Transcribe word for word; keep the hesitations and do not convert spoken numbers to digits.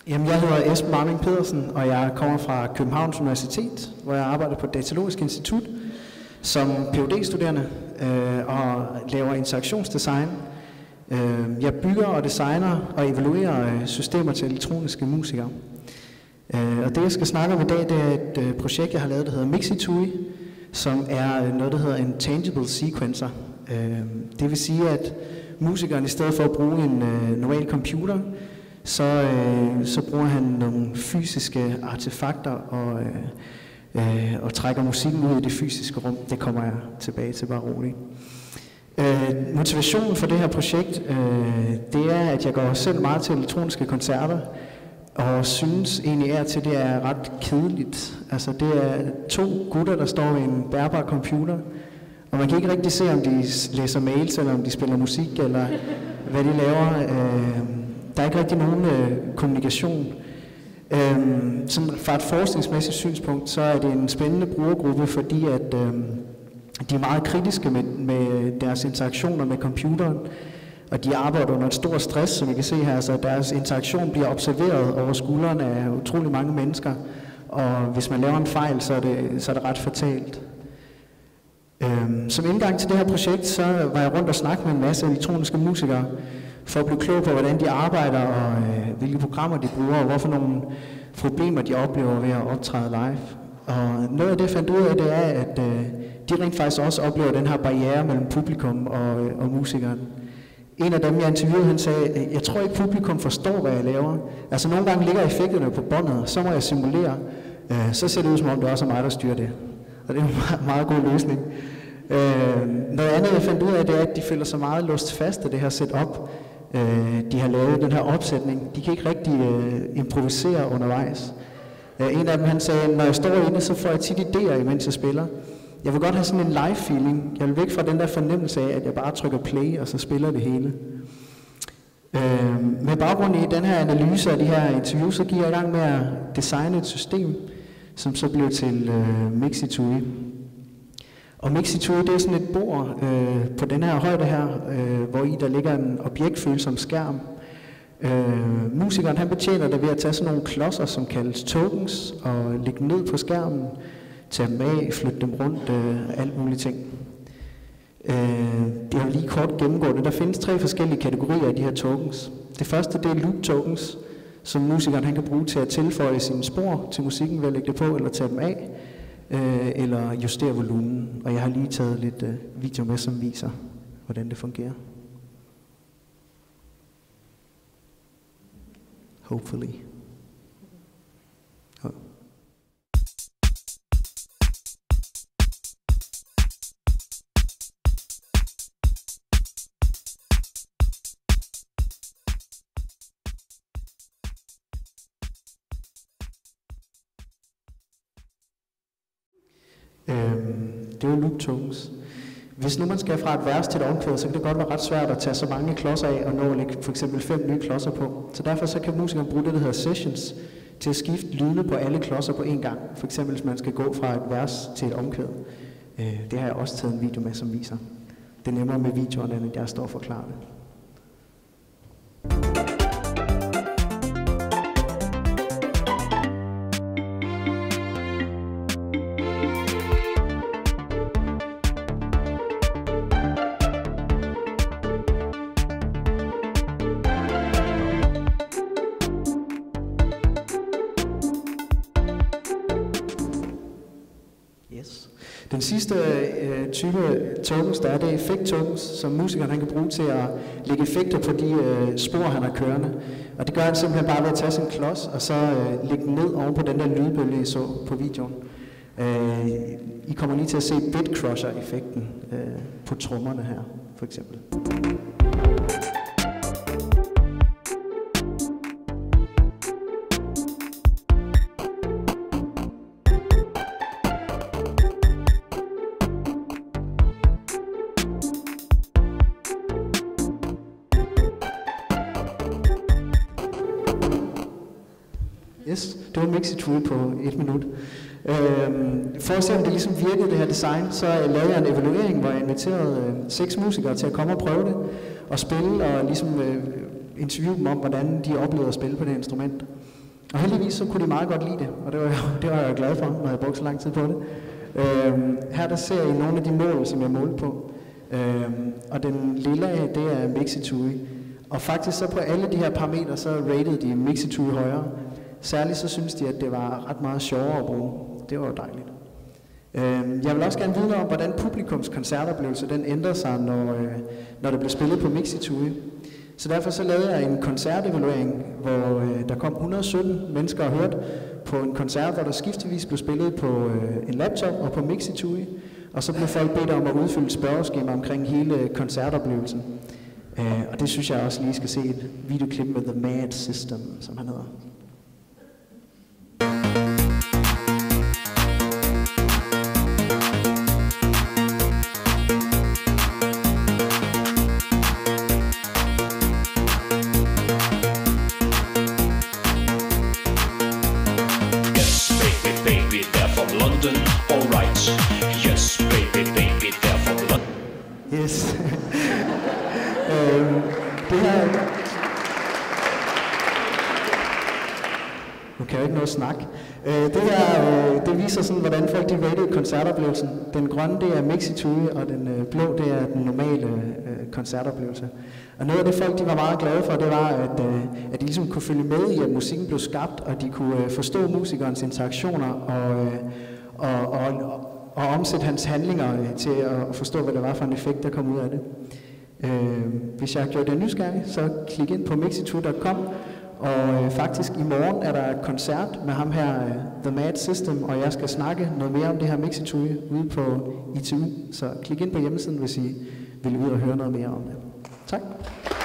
Jamen, jeg hedder Esben Marming Pedersen, og jeg kommer fra Københavns Universitet, hvor jeg arbejder på Datalogisk Institut som Ph.D.-studerende øh, og laver interaktionsdesign. Øh, jeg bygger og designer og evaluerer øh, systemer til elektroniske musikere. Øh, og det, jeg skal snakke om i dag, det er et øh, projekt, jeg har lavet, der hedder Mixitui, som er noget, der hedder en tangible sequencer. Øh, det vil sige, at musikeren i stedet for at bruge en øh, normal computer, så, øh, så bruger han nogle fysiske artefakter og, øh, øh, og trækker musikken ud i det fysiske rum. Det kommer jeg tilbage til, bare roligt. Øh, motivationen for det her projekt, øh, det er, at jeg går selv meget til elektroniske koncerter, og synes egentlig er til, det er ret kedeligt. Altså, det er to gutter, der står ved en bærbar computer, og man kan ikke rigtig se, om de læser mails, eller om de spiller musik, eller hvad de laver. Øh, Der er ikke rigtig nogen øh, kommunikation. Øhm, sådan fra et forskningsmæssigt synspunkt, så er det en spændende brugergruppe, fordi at, øh, de er meget kritiske med, med deres interaktioner med computeren, og de arbejder under et stort stress, som I kan se her. Så deres interaktion bliver observeret over skuldrene af utrolig mange mennesker, og hvis man laver en fejl, så er det, så er det ret fatalt. Øhm, som indgang til det her projekt, så var jeg rundt og snakke med en masse elektroniske musikere, for at blive klog på, hvordan de arbejder, og øh, hvilke programmer de bruger, og hvorfor nogle problemer de oplever ved at optræde live. Og noget af det, jeg fandt ud af, det er, at øh, de rent faktisk også oplever den her barriere mellem publikum og, øh, og musikeren. En af dem, jeg interviewede, han sagde, jeg tror ikke, publikum forstår, hvad jeg laver. Altså nogle gange ligger effekterne på båndet, så må jeg simulere. Øh, så ser det ud, som om det også er mig, der styrer det. Og det er en meget, meget god løsning. Øh, noget andet, jeg fandt ud af, det er, at de føler sig meget låst fast af det her setup. Øh, de har lavet den her opsætning. De kan ikke rigtig øh, improvisere undervejs. Øh, en af dem, han sagde, når jeg står inde, så får jeg tit idéer, imens jeg spiller. Jeg vil godt have sådan en live feeling. Jeg vil væk fra den der fornemmelse af, at jeg bare trykker play, og så spiller det hele. Øh, med baggrund i den her analyse af de her interviews, så gik jeg i gang med at designe et system, som så blev til øh, Mixitui. Og Mixitui, det er sådan et bord øh, på den her højde her, øh, hvor i der ligger en objektfølsom skærm. Øh, musikeren han betjener det ved at tage sådan nogle klodser, som kaldes tokens, og lægge dem ned på skærmen, tage dem af, flytte dem rundt, øh, alt muligt ting. Øh, jeg vil lige kort gennemgå det. Der findes tre forskellige kategorier af de her tokens. Det første, det er loop tokens, som musikeren han kan bruge til at tilføje sine spor til musikken ved at lægge det på eller tage dem af. Øh, eller justere volumen, og jeg har lige taget lidt øh, video med, som viser, hvordan det fungerer. Hopefully. Oh. Øhm, det er jo loop tokens. Hvis nu man skal fra et vers til et omkvæd, så kan det godt være ret svært at tage så mange klodser af og nå at lægge for eksempel fem nye klodser på. Så derfor så kan musikeren bruge det, der hedder sessions, til at skifte lydene på alle klodser på én gang. For eksempel hvis man skal gå fra et vers til et omkvæd. Øh, det har jeg også taget en video med, som viser. Det er nemmere med videoerne, end jeg står og forklarer det. Den sidste øh, type tokens, der er, det er effekt tokens, som musikeren han kan bruge til at lægge effekter på de øh, spor, han har kørende. Og det gør han simpelthen bare ved at tage sin klods, og så øh, lægge den ned oven på den der lydbølge, I så på videoen. Øh, I kommer lige til at se bit crusher-effekten øh, på trommerne her, for eksempel. Yes, det var Mixitui på et minut. Øhm, for at se, om det ligesom virkede, det her design, så lavede jeg en evaluering, hvor jeg inviterede øh, seks musikere til at komme og prøve det, og spille, og ligesom øh, interviewe dem om, hvordan de oplevede at spille på det instrument. Og heldigvis så kunne de meget godt lide det, og det var, jeg, det var jeg glad for, når jeg brugte så lang tid på det. Øhm, her der ser I nogle af de mål, som jeg målte på. Øhm, og den lille af, det er Mixitui. Og faktisk så på alle de her parametre, så rated de Mixitui højere. Særligt så synes de, at det var ret meget sjovere at bruge. Det var jo dejligt. Øhm, jeg vil også gerne vide om, hvordan publikums koncertoplevelse den ændrer sig, når, øh, når det blev spillet på Mixitui. Så derfor så lavede jeg en koncertevaluering, hvor øh, der kom et hundrede og sytten mennesker og hørte på en koncert, hvor der skiftevis blev spillet på øh, en laptop og på Mixitui. Og så blev folk bedt om at udfylde spørgeskema omkring hele koncertoplevelsen. Øh, og det synes jeg også lige skal se et videoklip med The Mad System, som han hedder. Yes. øhm, det her... Nu kan jeg ikke noget snak. Øh, det her øh, det viser sådan, hvordan folk de rated koncertoplevelsen. Den grønne det er Mixitui, og den øh, blå det er den normale øh, koncertoplevelse. Og noget af det folk de var meget glade for, det var, at, øh, at de ligesom kunne følge med i, at musikken blev skabt, og de kunne øh, forstå musikernes interaktioner og, øh, og, og, og og omsætte hans handlinger øh, til at forstå, hvad det var for en effekt, der kom ud af det. Øh, hvis jeg har gjort det nysgerrig, så klik ind på mixitui punktum com, og øh, faktisk i morgen er der et koncert med ham her, øh, The Mad System, og jeg skal snakke noget mere om det her Mixitui ude på I T U, så klik ind på hjemmesiden, hvis I vil ud og høre noget mere om det. Tak.